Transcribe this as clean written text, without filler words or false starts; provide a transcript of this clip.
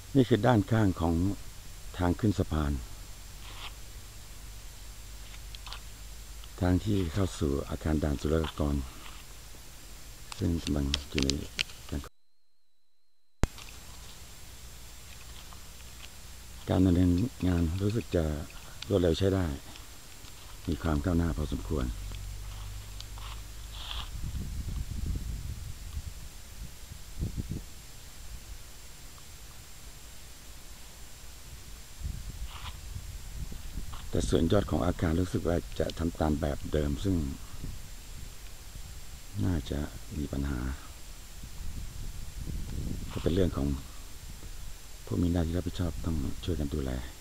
นี่คือด้านข้างของทางขึ้นสะพานทางที่เข้าสู่อาคารด่านศุลกากรซึ่งกำลังอยู่ในการดำเนินงานรู้สึกจะรวดเร็วใช้ได้มีความก้าวหน้าพอสมควรแต่ส่วนยอดของอาคารรู้สึกว่าจะทำตามแบบเดิมซึ่งน่าจะมีปัญหาก็เป็นเรื่องของผู้มีหน้าที่รับผิดชอบต้องช่วยกันดูแล